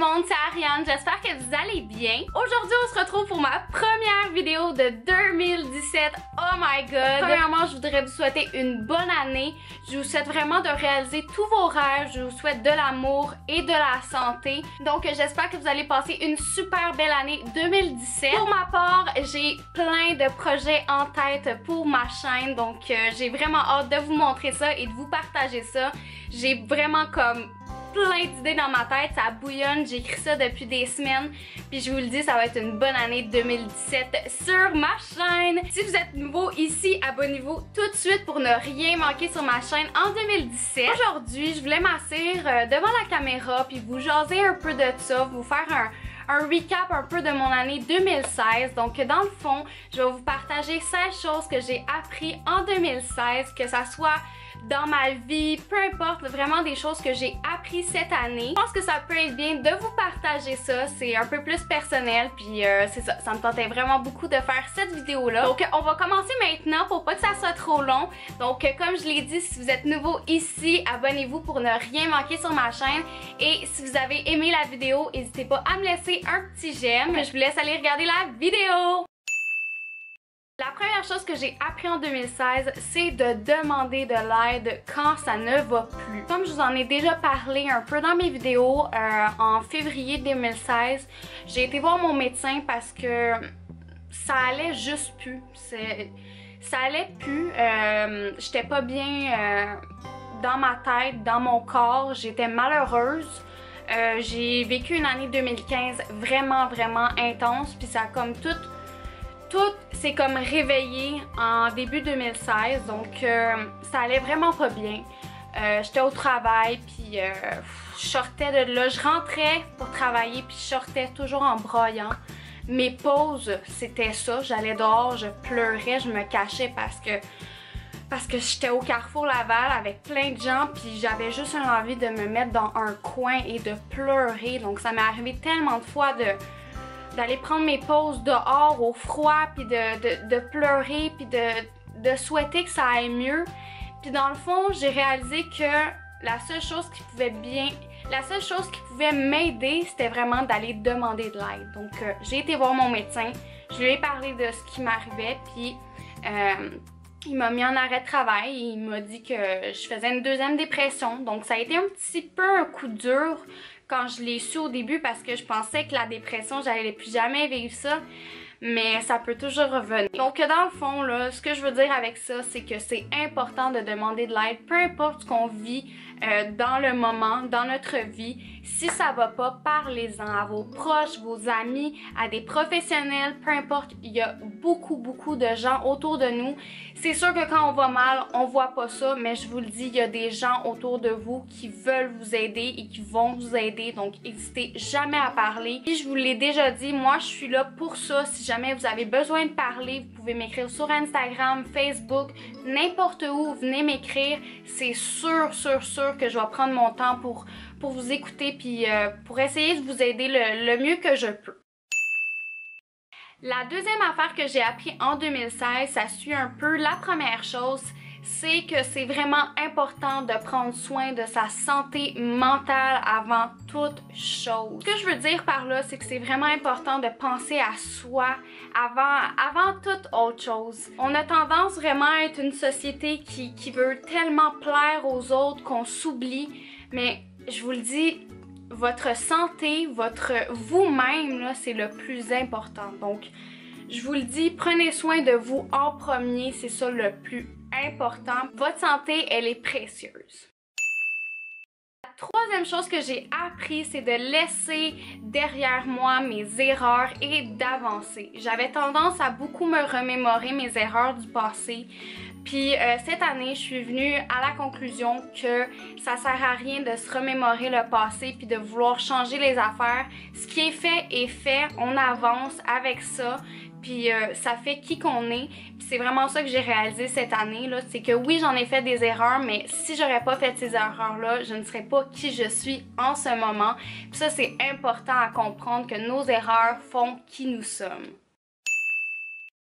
monde, c'est Ariane, j'espère que vous allez bien. Aujourd'hui, on se retrouve pour ma première vidéo de 2017. Oh my god! Premièrement, je voudrais vous souhaiter une bonne année. Je vous souhaite vraiment de réaliser tous vos rêves. Je vous souhaite de l'amour et de la santé. Donc, j'espère que vous allez passer une super belle année 2017. Pour ma part, j'ai plein de projets en tête pour ma chaîne. Donc, j'ai vraiment hâte de vous montrer ça et de vous partager ça. J'ai vraiment comme plein d'idées dans ma tête, ça bouillonne, j'écris ça depuis des semaines, puis je vous le dis, ça va être une bonne année 2017 sur ma chaîne. Si vous êtes nouveau ici, abonnez-vous tout de suite pour ne rien manquer sur ma chaîne en 2017. Aujourd'hui, je voulais m'asseoir devant la caméra puis vous jaser un peu de ça, vous faire un recap un peu de mon année 2016. Donc dans le fond, je vais vous partager 16 choses que j'ai appris en 2016, que ça soit dans ma vie, peu importe, vraiment des choses que j'ai appris cette année. Je pense que ça peut être bien de vous partager ça, c'est un peu plus personnel, puis c'est ça, ça me tentait vraiment beaucoup de faire cette vidéo-là. Donc on va commencer maintenant pour pas que ça soit trop long. Donc comme je l'ai dit, si vous êtes nouveau ici, abonnez-vous pour ne rien manquer sur ma chaîne. Et si vous avez aimé la vidéo, n'hésitez pas à me laisser un petit j'aime. Je vous laisse aller regarder la vidéo. La première chose que j'ai appris en 2016, c'est de demander de l'aide quand ça ne va plus. Comme je vous en ai déjà parlé un peu dans mes vidéos, en février 2016, j'ai été voir mon médecin parce que ça allait juste plus. Ça allait plus. J'étais pas bien dans ma tête, dans mon corps. J'étais malheureuse. J'ai vécu une année 2015 vraiment intense, puis ça a comme tout s'est comme réveillé en début 2016, donc ça allait vraiment pas bien. J'étais au travail, puis je sortais de là, je rentrais pour travailler, puis je sortais toujours en broyant. Mes pauses, c'était ça, j'allais dehors, je pleurais, je me cachais parce que j'étais au Carrefour Laval avec plein de gens, puis j'avais juste une envie de me mettre dans un coin et de pleurer. Donc ça m'est arrivé tellement de fois d'aller prendre mes pauses dehors au froid, puis de pleurer, puis de souhaiter que ça aille mieux. Puis dans le fond, j'ai réalisé que la seule chose qui pouvait m'aider, c'était vraiment d'aller demander de l'aide. Donc j'ai été voir mon médecin, je lui ai parlé de ce qui m'arrivait, puis il m'a mis en arrêt de travail et il m'a dit que je faisais une deuxième dépression. Donc ça a été un petit peu un coup dur quand je l'ai su au début, parce que je pensais que la dépression, j'allais plus jamais vivre ça, mais ça peut toujours revenir. Donc dans le fond, là, ce que je veux dire avec ça, c'est que c'est important de demander de l'aide, peu importe ce qu'on vit dans le moment, dans notre vie. Si ça va pas, parlez-en à vos proches, vos amis, à des professionnels, peu importe. Il y a beaucoup de gens autour de nous. C'est sûr que quand on va mal, on voit pas ça, mais je vous le dis, il y a des gens autour de vous qui veulent vous aider et qui vont vous aider. Donc n'hésitez jamais à parler. Puis je vous l'ai déjà dit, moi je suis là pour ça. Si jamais vous avez besoin de parler, vous pouvez m'écrire sur Instagram, Facebook, n'importe où, venez m'écrire. C'est sûr que je vais prendre mon temps pour vous écouter, puis pour essayer de vous aider le mieux que je peux. La deuxième affaire que j'ai appris en 2016, ça suit un peu la première chose, c'est que c'est vraiment important de prendre soin de sa santé mentale avant toute chose. Ce que je veux dire par là, c'est que c'est vraiment important de penser à soi avant toute autre chose. On a tendance vraiment à être une société qui veut tellement plaire aux autres qu'on s'oublie, mais je vous le dis, votre santé, vous-même, là, c'est le plus important. Donc, je vous le dis, prenez soin de vous en premier, c'est ça le plus important. Votre santé, elle est précieuse. La troisième chose que j'ai appris, c'est de laisser derrière moi mes erreurs et d'avancer. J'avais tendance à beaucoup me remémorer mes erreurs du passé. Puis cette année, je suis venue à la conclusion que ça sert à rien de se remémorer le passé puis de vouloir changer les affaires. Ce qui est fait, on avance avec ça. Puis ça fait qui qu'on est. Puis c'est vraiment ça que j'ai réalisé cette année, là. C'est que oui, j'en ai fait des erreurs, mais si j'aurais pas fait ces erreurs-là, je ne serais pas qui je suis en ce moment. Puis ça, c'est important à comprendre, que nos erreurs font qui nous sommes. La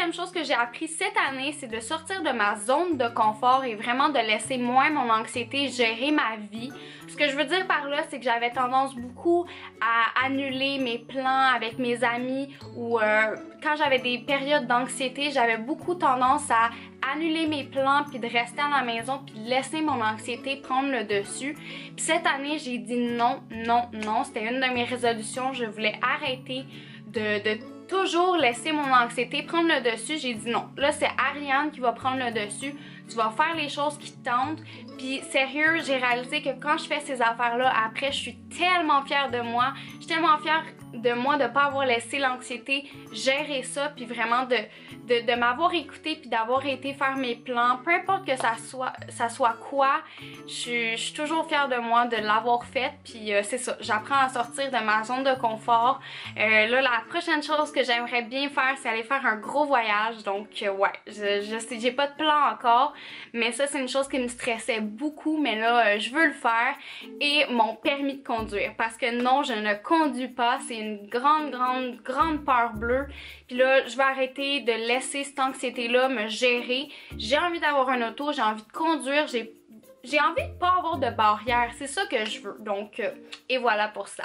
quatrième chose que j'ai appris cette année, c'est de sortir de ma zone de confort et vraiment de laisser moins mon anxiété gérer ma vie. Ce que je veux dire par là, c'est que j'avais tendance beaucoup à annuler mes plans avec mes amis ou quand j'avais des périodes d'anxiété, j'avais beaucoup tendance à annuler mes plans puis de rester à la maison puis de laisser mon anxiété prendre le dessus. Puis cette année, j'ai dit non, non, non. C'était une de mes résolutions. Je voulais arrêter de toujours laisser mon anxiété prendre le dessus. J'ai dit non. Là, c'est Ariane qui va prendre le dessus. Tu vas faire les choses qui te tentent. Puis sérieux, j'ai réalisé que quand je fais ces affaires-là, après, je suis tellement fière de moi. Je suis tellement fière de moi de ne pas avoir laissé l'anxiété gérer ça, puis vraiment de m'avoir écouté, puis d'avoir été faire mes plans. Peu importe que ça soit quoi, je suis toujours fière de moi de l'avoir fait, puis c'est ça, j'apprends à sortir de ma zone de confort. Là, la prochaine chose que j'aimerais bien faire, c'est aller faire un gros voyage, donc ouais, je sais, j'ai pas de plan encore, mais ça, c'est une chose qui me stressait beaucoup, mais là, je veux le faire, et mon permis de conduire, parce que non, je ne conduis pas, c'est une grande peur bleue. Puis là, je vais arrêter de laisser cette anxiété-là me gérer. J'ai envie d'avoir un auto, j'ai envie de conduire, j'ai envie de pas avoir de barrière. C'est ça que je veux. Donc, et voilà pour ça.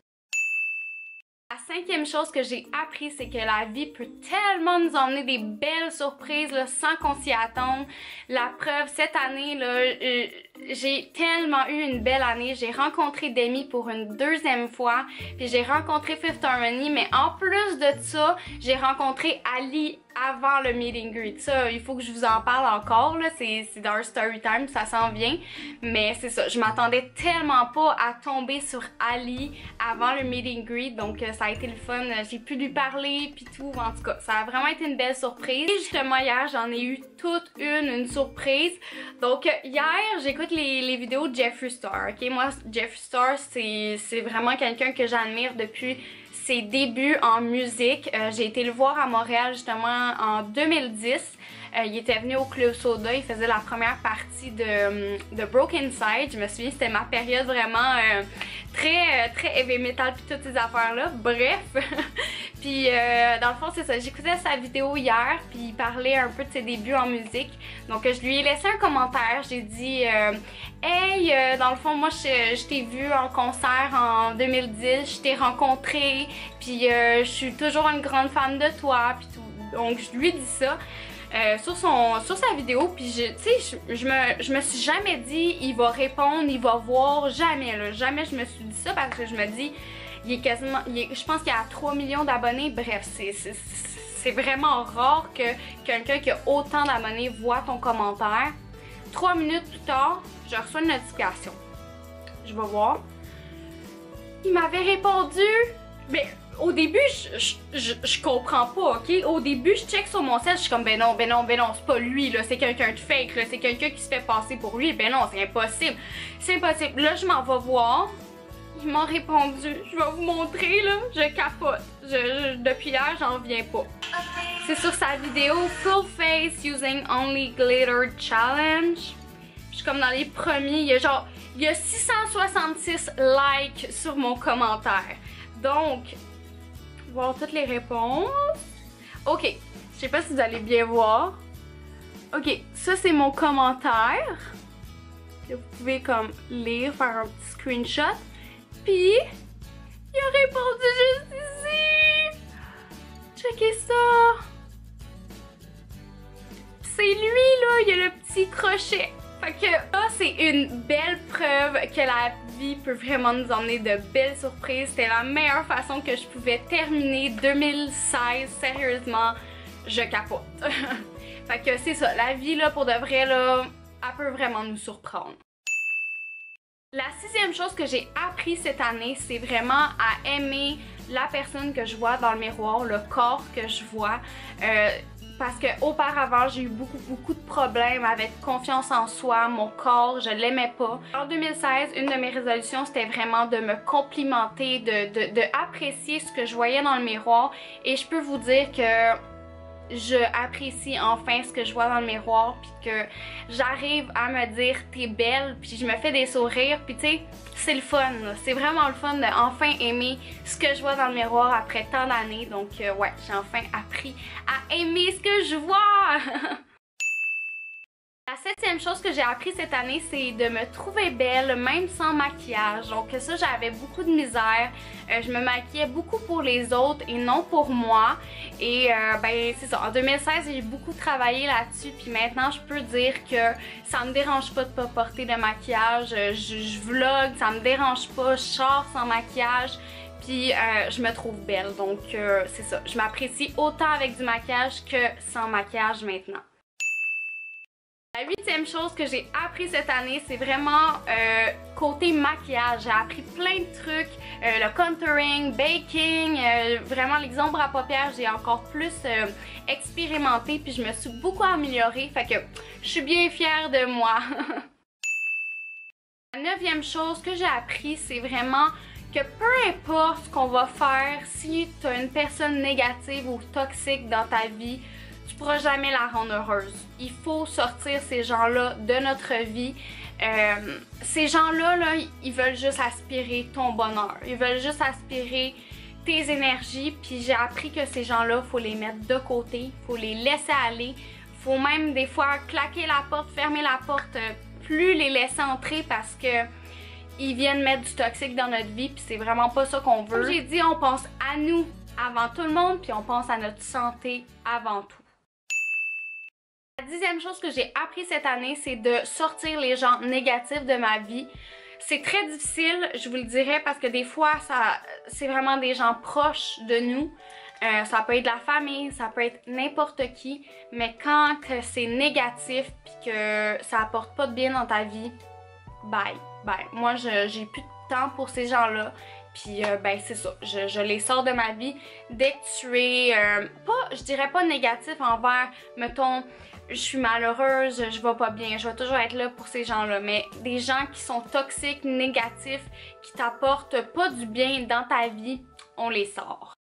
La cinquième chose que j'ai appris, c'est que la vie peut tellement nous emmener des belles surprises là, sans qu'on s'y attende. La preuve, cette année, là, j'ai tellement eu une belle année. J'ai rencontré Demi pour une deuxième fois, puis j'ai rencontré Fifth Harmony, mais en plus de ça, j'ai rencontré Ali avant le meet and greet. Ça, il faut que je vous en parle encore, là, c'est dans un story time, ça s'en vient, mais c'est ça, je m'attendais tellement pas à tomber sur Ali avant le meet and greet, donc ça a été le fun, j'ai pu lui parler, puis tout, en tout cas, ça a vraiment été une belle surprise. Et justement, hier, j'en ai eu toute une surprise, donc hier, j'écoute les vidéos de Jeffree Star, ok? Moi, Jeffree Star, c'est vraiment quelqu'un que j'admire depuis ses débuts en musique. J'ai été le voir à Montréal justement en 2010. Il était venu au Club Soda, il faisait la première partie de Broken Side. Je me souviens, c'était ma période vraiment très heavy metal puis toutes ces affaires-là. Bref, puis dans le fond, c'est ça. J'écoutais sa vidéo hier, puis il parlait un peu de ses débuts en musique. Donc je lui ai laissé un commentaire. J'ai dit hey, dans le fond, moi je t'ai vu en concert en 2010, je t'ai rencontré, puis je suis toujours une grande fan de toi, puis tout. Donc je lui ai dit ça. Sur sa vidéo, puis je me suis jamais dit il va répondre, il va voir, jamais là, jamais je me suis dit ça parce que je me dis il est quasiment, je pense qu'il y a 3 millions d'abonnés, bref, c'est vraiment rare que quelqu'un qui a autant d'abonnés voit ton commentaire. 3 minutes plus tard, je reçois une notification, je vais voir, il m'avait répondu, mais au début, je comprends pas, ok? Au début, je check sur mon site, je suis comme, ben non, c'est pas lui, là, c'est quelqu'un de fake, là, c'est quelqu'un qui se fait passer pour lui, ben non, c'est impossible. C'est impossible. Là, je m'en vais voir. Il m'a répondu, je vais vous montrer, là, je capote. Depuis hier, j'en viens pas. C'est sur sa vidéo Full Face Using Only Glitter Challenge. Je suis comme dans les premiers, il y a 666 likes sur mon commentaire. Donc, voir toutes les réponses. Ok, je sais pas si vous allez bien voir. Ok, ça c'est mon commentaire. Vous pouvez comme lire, faire un petit screenshot. Puis, il a répondu juste ici. Checkez ça. C'est lui là, il y a le petit crochet. Fait que ça, c'est une belle preuve que la vie peut vraiment nous emmener de belles surprises. C'était la meilleure façon que je pouvais terminer 2016. Sérieusement, je capote. Fait que c'est ça, la vie là, pour de vrai là, elle peut vraiment nous surprendre. La sixième chose que j'ai appris cette année, c'est vraiment à aimer la personne que je vois dans le miroir, le corps que je vois. Parce que auparavant j'ai eu beaucoup de problèmes avec confiance en soi, mon corps, je l'aimais pas. En 2016, une de mes résolutions c'était vraiment de me complimenter, de apprécier ce que je voyais dans le miroir, et je peux vous dire que je apprécie enfin ce que je vois dans le miroir, puis que j'arrive à me dire t'es belle, puis je me fais des sourires, puis tu sais, c'est le fun, c'est vraiment le fun de enfin aimer ce que je vois dans le miroir après tant d'années. Donc ouais, j'ai enfin appris à aimer ce que je vois. La 7e chose que j'ai appris cette année, c'est de me trouver belle même sans maquillage. Donc ça, j'avais beaucoup de misère. Je me maquillais beaucoup pour les autres et non pour moi. Et ben c'est ça, en 2016, j'ai beaucoup travaillé là-dessus. Puis maintenant, je peux dire que ça me dérange pas de pas porter de maquillage. Je vlog, ça me dérange pas, je sors sans maquillage. Puis je me trouve belle. Donc c'est ça, je m'apprécie autant avec du maquillage que sans maquillage maintenant. La 8e chose que j'ai appris cette année, c'est vraiment côté maquillage. J'ai appris plein de trucs, le contouring, baking, vraiment les ombres à paupières, j'ai encore plus expérimenté, puis je me suis beaucoup améliorée, fait que je suis bien fière de moi. La 9e chose que j'ai appris, c'est vraiment que peu importe ce qu'on va faire, si tu as une personne négative ou toxique dans ta vie, tu pourras jamais la rendre heureuse. Il faut sortir ces gens-là de notre vie. Ces gens-là, là, ils veulent juste aspirer ton bonheur. Ils veulent juste aspirer tes énergies. Puis j'ai appris que ces gens-là, faut les mettre de côté. Faut les laisser aller. Faut même des fois claquer la porte, fermer la porte, plus les laisser entrer parce que ils viennent mettre du toxique dans notre vie. Puis c'est vraiment pas ça qu'on veut. Comme j'ai dit, on pense à nous avant tout le monde. Puis on pense à notre santé avant tout. La 10e chose que j'ai appris cette année, c'est de sortir les gens négatifs de ma vie. C'est très difficile, je vous le dirais, parce que des fois, c'est vraiment des gens proches de nous. Ça peut être la famille, ça peut être n'importe qui. Mais quand c'est négatif puis que ça apporte pas de bien dans ta vie, bye, bye. Moi, j'ai plus de temps pour ces gens-là. Puis ben c'est ça, je les sors de ma vie dès que tu es, je dirais pas négatif envers, mettons, je suis malheureuse, je vais pas bien, je vais toujours être là pour ces gens-là. Mais des gens qui sont toxiques, négatifs, qui t'apportent pas du bien dans ta vie, on les sort.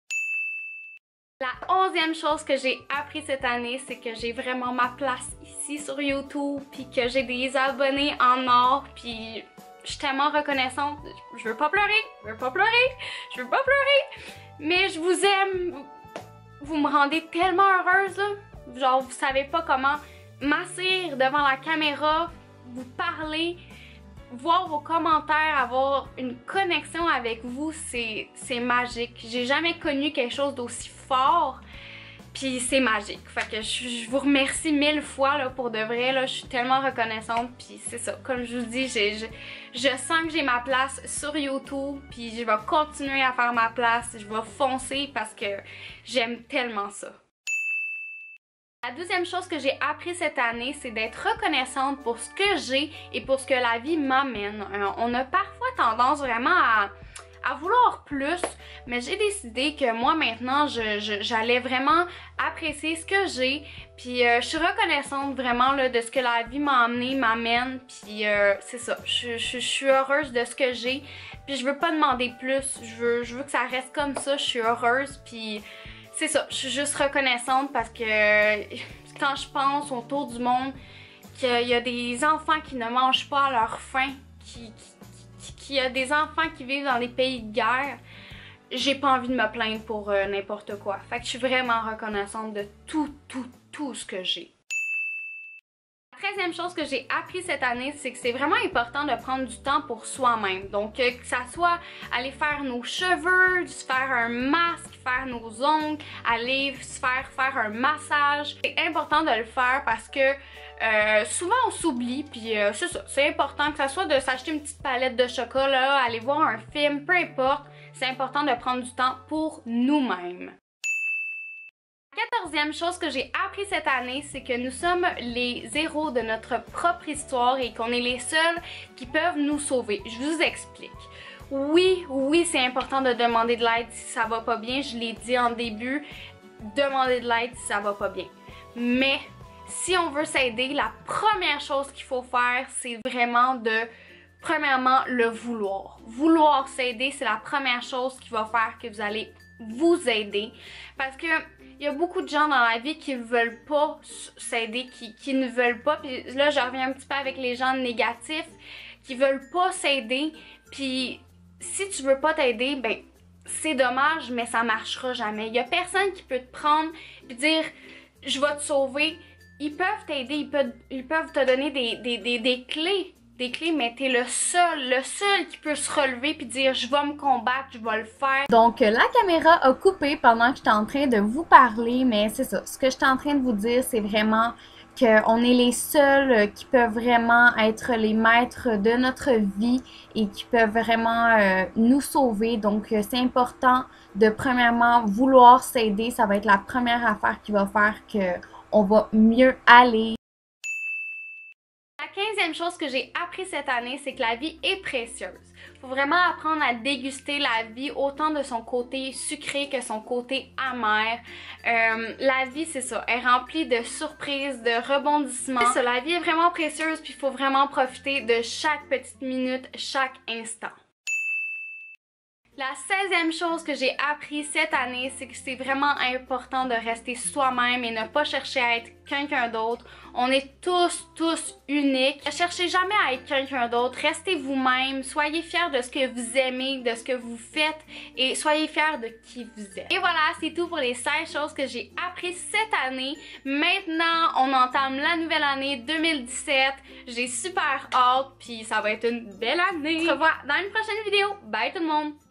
La 11e chose que j'ai appris cette année, c'est que j'ai vraiment ma place ici sur YouTube, puis que j'ai des abonnés en or, puis je suis tellement reconnaissante. Je veux pas pleurer, je veux pas pleurer, je veux pas pleurer, mais je vous aime. Vous me rendez tellement heureuse, là. Genre, vous savez pas comment m'asseoir devant la caméra, vous parler, voir vos commentaires, avoir une connexion avec vous, c'est magique. J'ai jamais connu quelque chose d'aussi fort, puis c'est magique. Fait que je vous remercie 1000 fois là, pour de vrai, là, je suis tellement reconnaissante, puis c'est ça. Comme je vous dis, je sens que j'ai ma place sur YouTube, puis je vais continuer à faire ma place, je vais foncer parce que j'aime tellement ça. La 12e chose que j'ai appris cette année, c'est d'être reconnaissante pour ce que j'ai et pour ce que la vie m'amène. On a parfois tendance vraiment à vouloir plus, mais j'ai décidé que moi maintenant, j'allais vraiment apprécier ce que j'ai. Puis je suis reconnaissante vraiment là, de ce que la vie m'a amené, m'amène. Puis c'est ça, je suis heureuse de ce que j'ai. Puis je veux pas demander plus, je veux que ça reste comme ça, je suis heureuse. Puis c'est ça, je suis juste reconnaissante parce que quand je pense autour du monde qu'il y a des enfants qui ne mangent pas à leur faim, qu'il y a des enfants qui vivent dans des pays de guerre, j'ai pas envie de me plaindre pour n'importe quoi. Fait que je suis vraiment reconnaissante de tout ce que j'ai. La 13e chose que j'ai appris cette année, c'est que c'est vraiment important de prendre du temps pour soi-même. Donc que ça soit aller faire nos cheveux, se faire un masque, faire nos ongles, aller se faire un massage. C'est important de le faire parce que souvent on s'oublie, puis c'est ça, c'est important que ça soit de s'acheter une petite palette de chocolat, aller voir un film, peu importe, c'est important de prendre du temps pour nous-mêmes. La 14e chose que j'ai appris cette année, c'est que nous sommes les héros de notre propre histoire et qu'on est les seuls qui peuvent nous sauver. Je vous explique. Oui, c'est important de demander de l'aide si ça va pas bien. Je l'ai dit en début, demander de l'aide si ça va pas bien. Mais si on veut s'aider, la première chose qu'il faut faire, c'est vraiment premièrement, le vouloir. Vouloir s'aider, c'est la première chose qui va faire que vous allez vous aider. Parce que il y a beaucoup de gens dans la vie qui veulent pas s'aider, qui ne veulent pas. Puis là, je reviens un petit peu avec les gens négatifs qui veulent pas s'aider. Puis si tu veux pas t'aider, ben c'est dommage, mais ça marchera jamais. Il y a personne qui peut te prendre et dire je vais te sauver. Ils peuvent t'aider, ils peuvent te donner des clés. Des clés, mais t'es le seul qui peut se relever puis dire je vais me combattre, je vais le faire. Donc la caméra a coupé pendant que j'étais en train de vous parler, mais c'est ça. Ce que j'étais en train de vous dire, c'est vraiment qu'on est les seuls qui peuvent vraiment être les maîtres de notre vie et qui peuvent vraiment nous sauver. Donc c'est important de premièrement vouloir s'aider. Ça va être la première affaire qui va faire qu'on va mieux aller. La 15e chose que j'ai appris cette année, c'est que la vie est précieuse. Faut vraiment apprendre à déguster la vie autant de son côté sucré que son côté amer. La vie, c'est ça, elle est remplie de surprises, de rebondissements. C'est ça, la vie est vraiment précieuse puis il faut vraiment profiter de chaque petite minute, chaque instant. La 16e chose que j'ai appris cette année, c'est que c'est vraiment important de rester soi-même et ne pas chercher à être quelqu'un d'autre. On est tous uniques. Ne cherchez jamais à être quelqu'un d'autre. Restez vous-même. Soyez fiers de ce que vous aimez, de ce que vous faites et soyez fiers de qui vous êtes. Et voilà, c'est tout pour les 16 choses que j'ai appris cette année. Maintenant, on entame la nouvelle année 2017. J'ai super hâte puis ça va être une belle année. On se revoit dans une prochaine vidéo. Bye tout le monde!